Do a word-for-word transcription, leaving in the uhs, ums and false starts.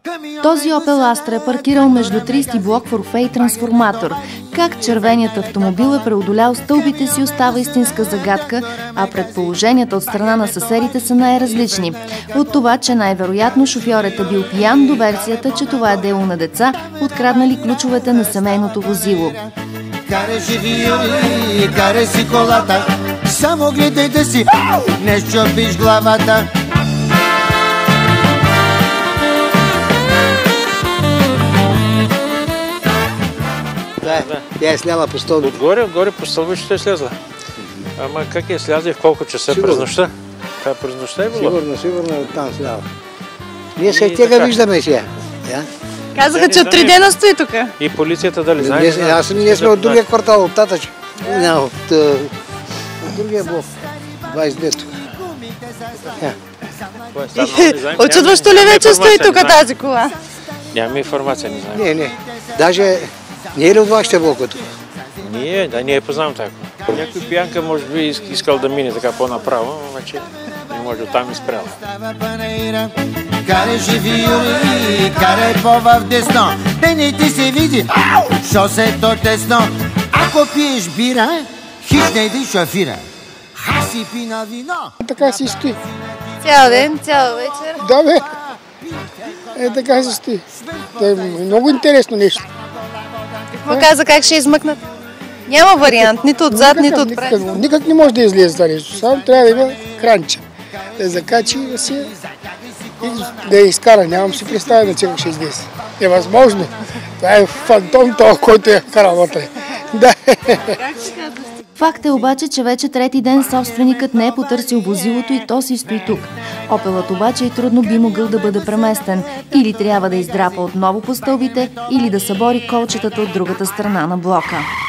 Този Опел Астра е паркирал между тридесети блок в Орфей Трансформатор. Как червеният автомобил е преодолял стълбите си, остава истинска загадка, а предположенията от страна на съседите са най-различни. От това, че най-вероятно шофьорът е бил пиян, до версията, че това е дело на деца, откраднали ключовете на семейното возило. Караше виоли, караше колата, само гледай да си не щупиш главата. Да, тя е сляла по стълбите. Отгоре, отгоре по стълбището е слезла. Ама как е слязла и в колко часа през нощта? Това през нощта е било? Сигурно, сигурно оттам сляла. Ние се тега виждаме сега. Казаха, че от три дена стои тук. И полицията дали знае? Аз ние сме от другия квартал, от Татъч. От другия блок. двадесет две тук. Очудващо ли вече стои тук тази кола? Нямаме информация, не знаем. Не, не. Даже не е ли от вашите блока тук? Ние, да, ние познавам така. Някой пиянка може би искал да мине така по-направо, обаче не може оттам изпряла. Караше виоли, карай по-в десно, да не ти се види шосето тесно. Ако пиеш бира, хищ не иди шофира. Хаси пи на вино. Така си стои. Цял ден, цял вечер. Да, бе. Е, така си стои. Това е много интересно нещо. Какво каза, как ще измъкнат? Няма вариант, нито отзад, нито отпред. Никак, никак не може да излезе това нещо. Само трябва да има кранче. Да закачи да си и да я изкара. Нямам си представя на че ще излезе. Невъзможно. Това е фантом това, който е карал вътре. Да. Факт е обаче, че вече трети ден собственикът не е потърсил возилото и то си стои тук. Опелът обаче и трудно би могъл да бъде преместен. Или трябва да издрапа отново по стълбите, или да събори колчетата от другата страна на блока.